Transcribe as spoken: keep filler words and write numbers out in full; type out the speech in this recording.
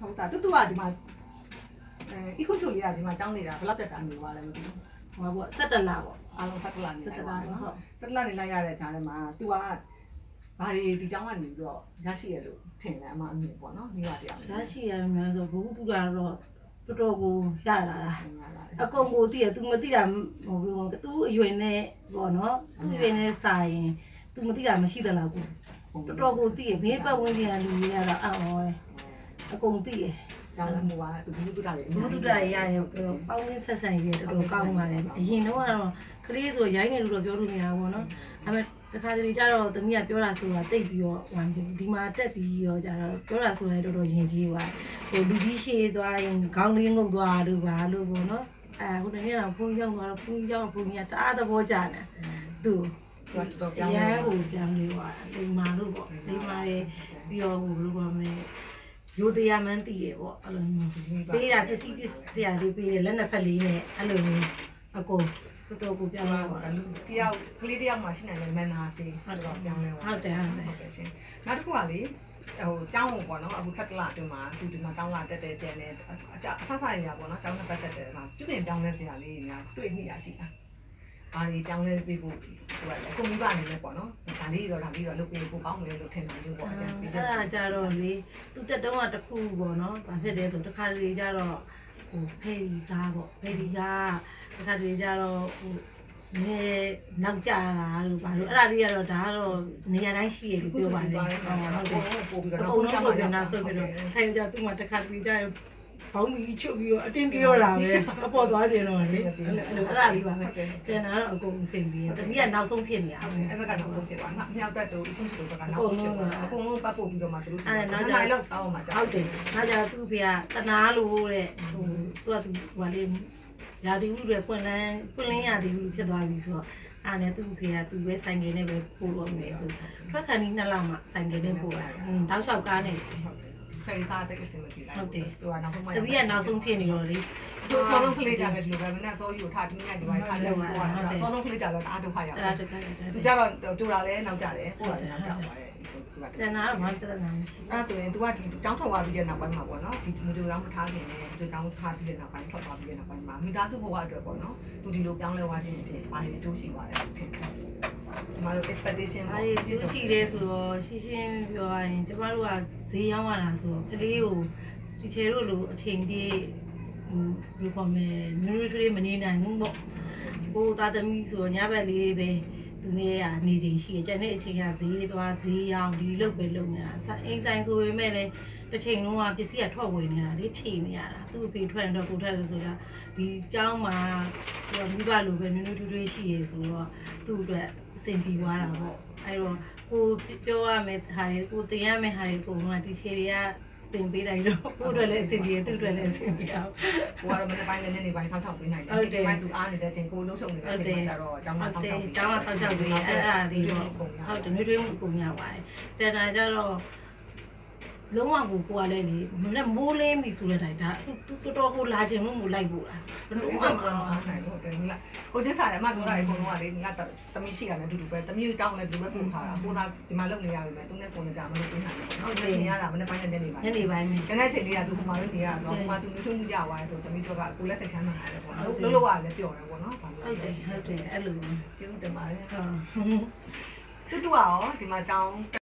ဟုတ်တာတူတူကဒီမှာအဲ eco ချိုလေးကဒီမှာကျောင်းနေတာဘယ်လောက်တက်တာနေသွားလဲမသိဘူးဟိုပေါ့၁၇လပေါ့အားလုံး၁၇လနေလိုက်ပါတော့ဟုတ်၁၇လနေလိုက်ရတဲ့ကြားထဲမှာ तू ကဘာတွေဒီကျောင်းကနေပြီးတော့ရရှိရလို့ထင်တယ်အမအမြင်ပေါ့နော်မိဘတရားရရှိရများဆိုဘုသူကတော့တော်တော်ကိုရလာတာအကုန်ကိုသိရ तू မသိတာဟိုဘယ်လို तू အရွယ်နဲ့ပေါ့နော် तू အရွယ်နဲ့စာရင် तू မသိတာမရှိသလားကိုတော်တော်ကိုသိရဘေးပတ်ဝန်းကျင်ကလူတွေကတော့အော်ဟောတယ်အကုန်သိရကျောင်းမူကသူဘုသူတာတွေဘုသူတာရရပေါင်းရင်းဆက်ဆံရေးတော်တော်ကောင်းပါတယ်အရင်တော့ကတော့ကလေးဆိုရိုင်းနေလို့တော့ပြောလို့မရဘူးပေါ့နော်ဒါပေမဲ့တခါတလေကျတော့သမီးကပြောတာဆိုတာတိတ်ပြီးတော့ဟိုဒီမှာတက်ပြီးရောကျတော့ပြောတာဆိုတာတော်တော်ရင်ကြီးသွားဟိုလူကြီးရှေ့သွားရင်ခေါင်းလေးငုတ်သွားလို့ပါလို့ပေါ့နော်အဲဟိုတနေ့တော့ဘုန်းကြီးရောက်သွားတော့ဘုန်းကြီးရောက်ဘုန်းကြီးကတအားသဘောကျတယ်သူတော်တော်ပြောင်းလဲဟိုပြောင်းလဲသွားလိမ္မာလို့ပေါ့လိမ္မာတယ်ပြီးတော့ဟိုဘယ်လိုပါမလဲရိုးတရားမှန်းသိရပေါ့အဲ့လိုမျိုးပေးတာပစ္စည်းပစ္စည်းလေးပေးတယ်လက်နှစ်ဖက်လေးနဲ့အဲ့လိုမျိုးအကုန်တော်တော်ကိုပြောင်းလဲပါလူတယောက်ကလေးတယောက်မှရှိနိုင်တယ်မန်နာစီဟုတ်တော့ပြောင်းလဲပါဟုတ်တယ်ဟုတ်တယ်ဟုတ်ကဲ့ရှင်နောက်တစ်ခုကလေဟိုကျောင်းကိုပေါ့နော်အခု၁၇လအတွင်းမှာသူဒီမှာကျောင်းလာတက်တယ်ပြန်တယ်အအဆဆရရပေါ့နော်ကျောင်းနဲ့ပတ်သက်တယ်မှာပြုပြင်ပြောင်းလဲစရာလေးတွေများတွေ့မိရရှိတာအားဒီပြောင်းလဲပေးဖို့ဟိုကကိုမိဘအနေနဲ့ပေါ့နော်ဒါလေးတော့ဒါလေးတော့လုပ်ပေးဖို့ကောင်းတယ်လို့ထင်တယ်လို့ပေါ့အကြံပေးချက်အဲ့ဒါကြတော့လေသူတက်တော့တခုပေါ့နော်ဘာဖြစ်လဲဆိုတခါတလေကြတော့ဟိုဖယ်ရီကားပေါ့ဖယ်ရီကားတခါတလေကြတော့ဟိုနည်းနောက်ကြတာလို့ပါလို့အဲ့ဒါလေးကတော့ဒါကတော့နေရာတိုင်းရှိရလို့ပြောပါတယ်ဟုတ်တယ်ပို့ပြီးတော့နောက်ဆုံးပို့ပြီးနောက်ဆုံးပြီးတော့အဲ့ဒါကြသူ့မှာတခါတလေကြရင်ဘောင်းမီချုပ်ပြီးတော့အတင်းပြောတာပဲအပေါ်သွားခြင်းတော့လေအဲ့လိုအဲ့ဒါလေးပါပဲကျန်တာတော့အကုန်အဆင်ပြေတယ်တမီးကနောက်ဆုံးဖြစ်နေတာပဲအဲ့ဘက်ကနောက်ဆုံးဖြစ်သွားတာမြောက်တက်တို့အခုဆိုတော့ကနောက်ဆုံးဖြစ်သွားအကုန်လုံးပတ်ပို့ပြီးတော့မှသူတို့အဲ့နောက်ကြလောက်တောင်းမှကြာဟုတ်တယ်နောက်ကြသူ့ဖေကတနာလို့တဲ့ဟိုသူကသူဟိုလေးရာသီဥတုတွေပွင့်လန်းပွင့်လင်းရာသီဥတုဖြစ်သွားပြီဆိုတော့အဲ့နဲ့သူ့ဖေကသူပဲဆိုင်ကယ်နဲ့ပဲပို့တော့မယ်ဆိုထွက်ခါနီးနှစ်လမှဆိုင်ကယ်နဲ့ပို့တာတောက်လျှောက်ကားနဲ့ဖယ်သားတက်စင်မပြေလိုက်ဟုတ်တယ်သူကနောက်ဆုံးမှတပီးကနောက်ဆုံးဖြစ်နေတော့လေစောစောကလေးကြတယ်ဒီလိုပဲမနေ့စောယူထားတင်းညဒီမှာထားချက်ပို့တာစောစောကလေးကြတော့အားဒုက္ခရောက်တယ်သူကြတော့ကြိုတာလဲနောက်ကြတယ်ပို့တာနောက်ကြပါတယ်ကျန်တာတော့မတတ်နိုင်ရှိအဲ့ဆိုရင် तू ကဒီကျောင်းထွက်သွားပြီးတဲ့နောက်ပိုင်းမှာပေါ့နော်ဒီမကြိုတော့မထားခင်နဲ့ဒီကျောင်းထားပြီးတဲ့နောက်ပိုင်းထွက်သွားပြီးတဲ့နောက်ပိုင်းမှာမိသားစုဘဝအတွက်ပေါ့နော် तू ဒီလိုပြောင်းလဲသွားခြင်းဖြစ်ဘာတွေအကျိုးရှိသွားလဲထင်တယ်ကျမတို့ expectation ဘာတွေအကျိုးရှိလဲဆိုတော့ရှင်းရှင်းပြောရရင်ကျမတို့ကဈေးရောက်လာတာဆိုတော့ကလေးကိုဒီချေတို့လိုအချိန်ပြည့်ဟိုဘယ်လိုခေါ်မလဲနွေးထွေးမနေနိုင်ဘူးပေါ့ဟိုသားသမီးဆိုညဘက်လေးပဲသူနေရနေချိန်ရှိတယ်ကျန်တဲ့အချိန်ကဈေးသွားဈေးရောင်းဒီလုတ်ပဲလုပ်နေတာအိမ်ဆိုင်ဆိုပေမဲ့လည်းတစ်ချိန်လုံးကပစ္စည်းကထွက်ဝင်နေတာလေဖြည့်နေရတာသူ့အဖေထွက်တော့ကိုထွက်တယ်ဆိုတာဒီเจ้าမှာဟိုမိဘလိုပဲနွေးနွေးထွေးထွေးရှိရဆိုတော့သူ့အတွက်အဆင်ပြေသွားတာပေါ့အဲ့တော့ကိုပြောရမယ်ဟာတွေကိုတင်ရမယ်ဟာတွေအကုန်လုံးကဒီခြေတွေကတင်ပေးလိုက်တော့ကိုအတွက်လည်းအဆင်ပြေသူ့အတွက်လည်းအဆင်ပြေအောင်ကိုကတော့မနေ့ပိုင်းနဲ့နေ့နေ့ပိုင်းဆောက်ရှောက်ပေးနိုင်တယ်ဒီပိုင်းသူအားနေတဲ့အချိန်ကိုလှုပ်ဆောင်နေတဲ့အချိန်ကျတော့အကြောင်းမှဆောက်ရှောက်ပေးအကြောင်းမှဆောက်ရှောက်ပေးအဲ့ဒါဒီတော့ဟုတ်တယ်မျိုးတွေးမှုကုန်ရပါတယ်ကျန်တာကျတော့လုံးဝကိုကိုကလည်းလေမနဲ့မိုးလင်းပြီဆိုတဲ့တိုင်ဒါတော်တော်ကိုလာခြင်းလို့မလိုက်ဘူးလားဘယ်လိုမှမအားနိုင်ဘူးတယ်မိလားကိုကျင်းစားတယ်အမပြောတာအကုန်လုံးကလေမိလားသမီးရှိရတယ်အတူတူပဲသမီးကိုကြောင်းလည်းဒီလိုပဲပုံထားတာကိုသားဒီမှာလုပ်နေရပြီမဲ့သူနဲ့ကိုနဲ့ကြာမလို့ပြင်နိုင်တယ်ဟုတ်တယ်နေရတာမနေ့ပိုင်းနဲ့ညနေပိုင်းညနေပိုင်းကျန်တဲ့အချိန်လေးကသူဟိုမှာပဲနေရတော့ဟိုမှာသူမျိုးထုံးမှုကြသွားတယ်ဆိုသမီးတို့ကကိုလက်ဆက်ချမ်းသာတယ်ပေါ့နော်လုံးလုံးကလည်းပျော်တယ်ပေါ့နော်ဟုတ်တယ်ဟုတ်တယ်အဲ့လိုကျေးဇူးတင်ပါတယ်ဟုတ်တူတူရောဒီမှာကြောင်း